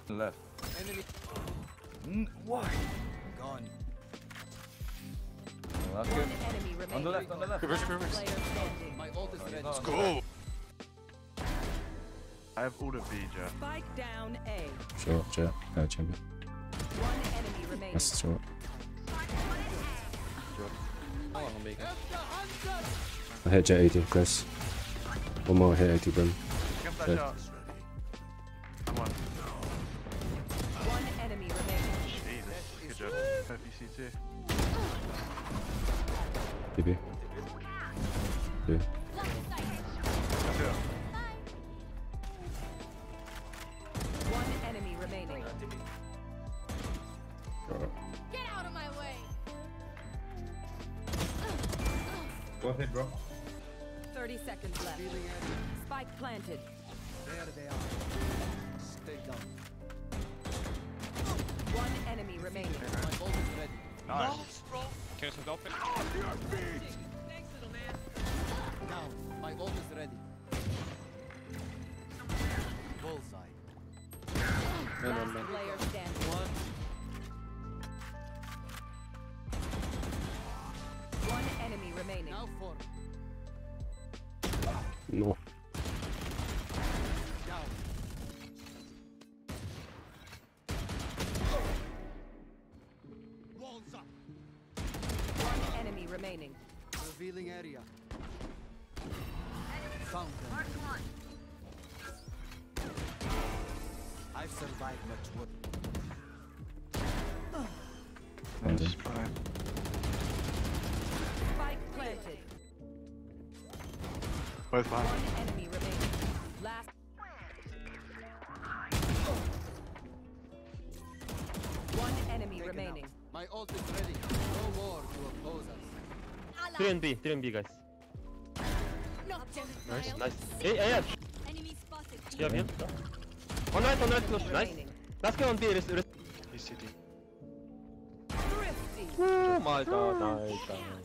Left. Enemy. Why? Gone. That's One good. enemy remaining. On the left, on the left. Last player standing. My ult is ready. Let's Go! I have ult at B, Jet. Spike down A. Short, Jet. Chamber. One enemy remaining. That's short. I hit Jet 80, close. One more hit 80, Brim. Get that Good. shot. Come on. One enemy remaining. Jesus. Good job. FEC2. DB. Yeah. That's it. One enemy remaining. Get out of my way! Go ahead, bro. 30 seconds left. Spike planted. There they are. Stay down. One enemy remaining. My ult is ready. Nice. Now, my ult is ready. Bullseye. Last player standing. One enemy remaining. Now for No. down. Walls up. One enemy remaining. Revealing area. Found them. I've survived much work. That's fine. Spike planted. Both fine. One enemy remaining. Last. One enemy Taken remaining. out. My ult is ready. No more to oppose us. 3 and B, 3 and B, guys. Not Nice, nice. Hey, yeah. Enemy spotted. Yeah, yeah. On right, close. Nice. Remaining. Last guy on B, He's CT. Thrifty. Oh my god, nice.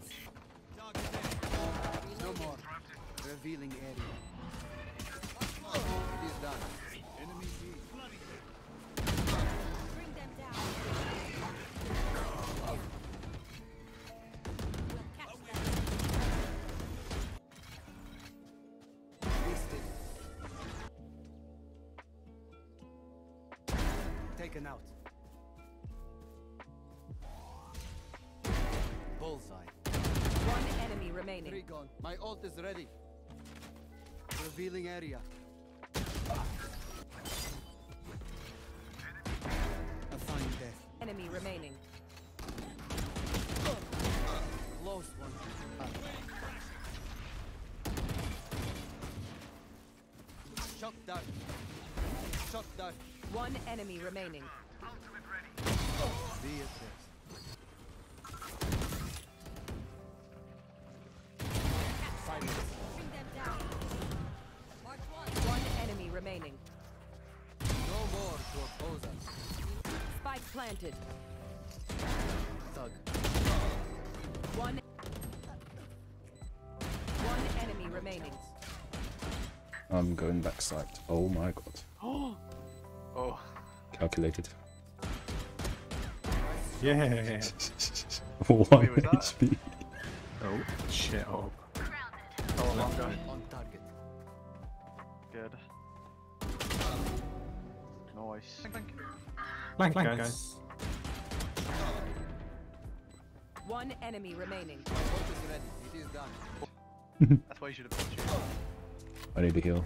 No more. Revealing area. It is done. Enemy B. Bring them down. We'll catch them. Wasted. Taken out. Bullseye. One enemy remaining. 3 gone. My ult is ready. Revealing area. A fine death. Enemy remaining. Close one. Shock dart. Shock dart. One enemy remaining. Be it this. Silence. Bring them down. Mark one. One enemy remaining. No more to oppose us. Spike planted. Thug. One enemy remaining. I'm going backside. Oh my god. Oh. Calculated. Yeah. 1 Wait, was that? HP. Oh, shit. Oh. Oh, long guy. On target. Good. Nice. Flank, guys. One enemy remaining. My ult is ready. It is done. That's why you should have put you. I need to heal.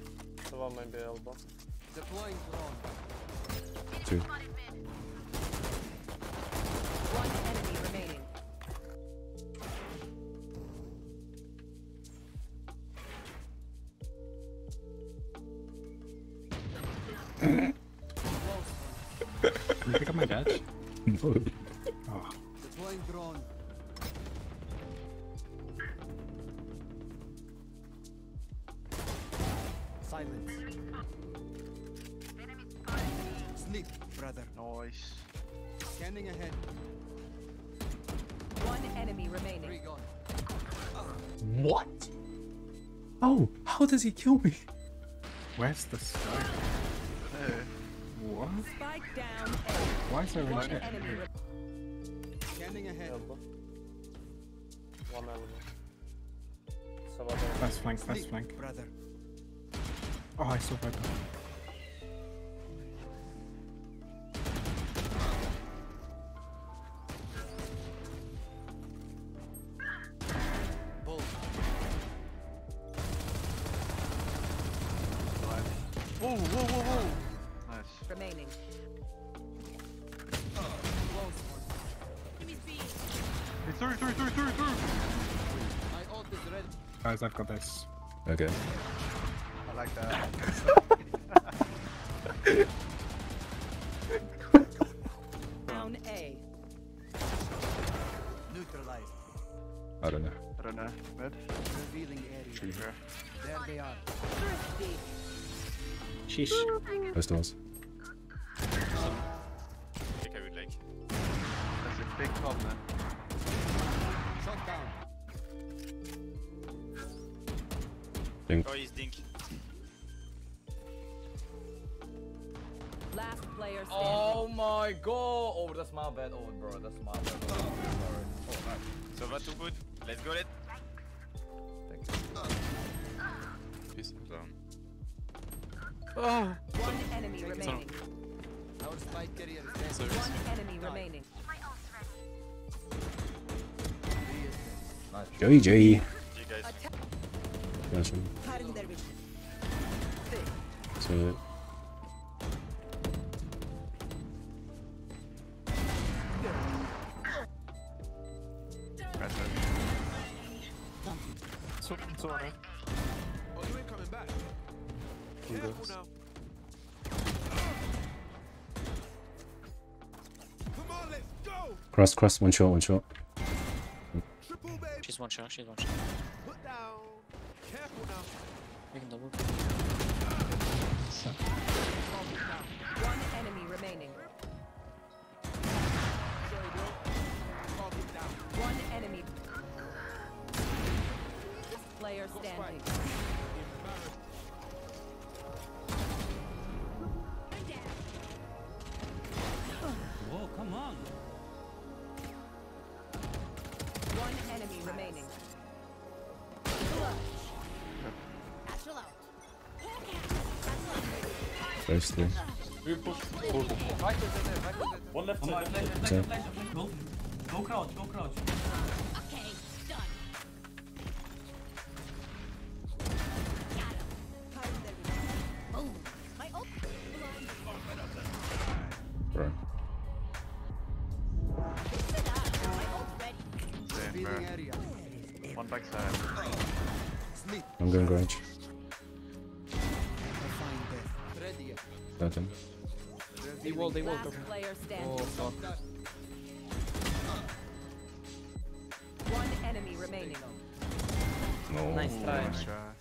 Deploying drone. 2. One enemy remaining. Can you pick up my badge? No. Oh. Deploying drone. Silence. Sleep, brother. Nice. Scanning ahead. One enemy 3 remaining. gone. What? Oh, how does he kill me? Where's the sky? Hey. What? Spike down. Why is there One range? enemy. Scanning ahead. One elbow. Last flank, last flank. Brother. Oh, I saw Viper. Bull. Whoa, whoa, whoa, whoa! Nice. Remaining. Close one. Enemy B. Hey, through! My ult is ready. Guys, I've got this. Okay. I like that. Down A. Neutralized. I don't know. I don't know. Mid? Revealing area. Tree here. There they are. Thrifty. Sheesh. Close doors. think I would like. That's a big club, man. Shot down. Dink. Oh, he's dink. Last player standing. Oh my god! Oh, that's my bad. Oh, bro, that's my bad. Oh, sorry. Oh, nice. So that's too good. Let's go, let. Thank you. Peace. Down. One enemy remaining. Our spike carrier is dead. One enemy remaining. Nice. Joey Joey. You guys. Nice one. So That's it. Oh, you ain't coming back. Careful now. Come on, let's go. cross, one shot. Triple baby. She's one shot. Put down. Careful now. We can double. One enemy remaining. Sorry, bro. Falcon down. One enemy. Player standing. Whoa, come on. One enemy remaining. Natural out. Close three. We push. One left side. So Go crouch. Okay, done. Got him. Boom. My ult. bro. Sit down. My ult's ready. Same, Revealing bro. area. One backside. Sleep. I'm going garage. Define death. Ready. Nothing. They wall. Last player standing. Oh, fuck. One enemy remaining. No. Nice try. Nice try.